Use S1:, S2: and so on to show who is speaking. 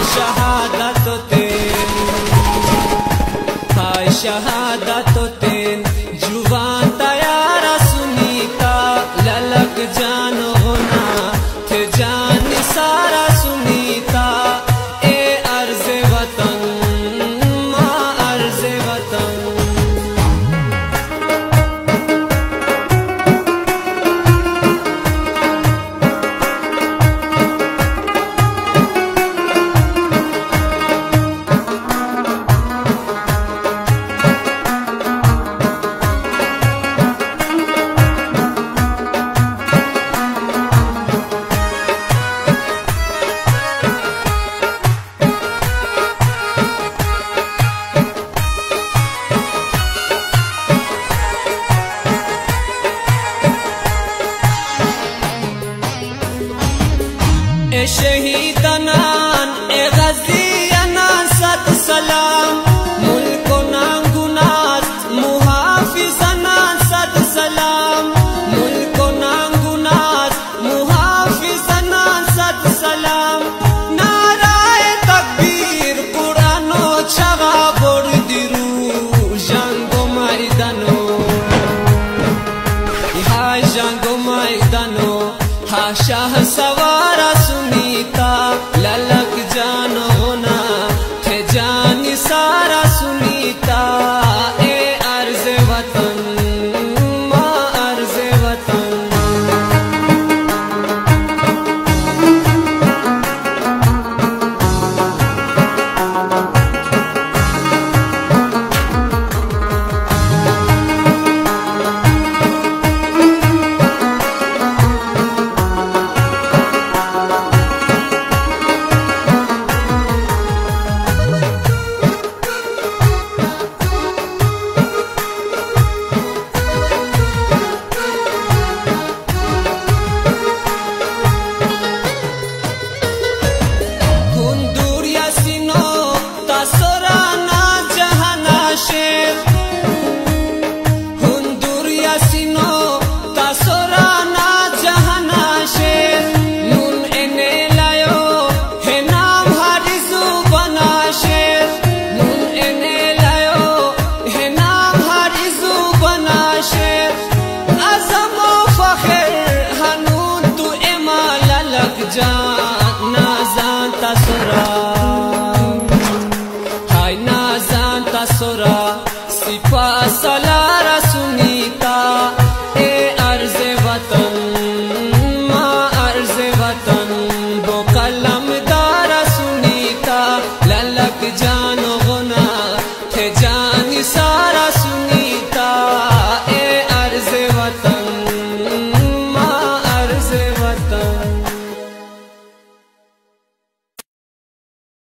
S1: शहादतों जुबान तैयारा सुनीता ललक जान होना थे जान सारा सुनीता ए अर्ज़े वतन माँ अर्ज़े वतन। ए शहीदनान ए गज़ियनान सद सलाम मुल्को नांगुनास मुहाफिज़नान सद सलाम मुल्को नांगुनास मुहाफिज़नान सद सलाम। नाराए तकबीर कुरानो छवा बोर दिरू जंगो मैदानो हा जंगो मैदानो हा शाह सवारा सुनीता ललक जान होना थे जान सारा सुनीता ए अर्ज़े वतन माँ अर्ज़े वतन। नाज़ान तसरा हाय नाज़ान तसरा सिपा सलारा सुनीता ए अर्ज़े वतन माँ अर्ज़े वतन वो कलम दारा सुनीता ललक जान होना थे जान सारा सुनीता ए अर्ज़े वतन माँ अर्ज़े वतन।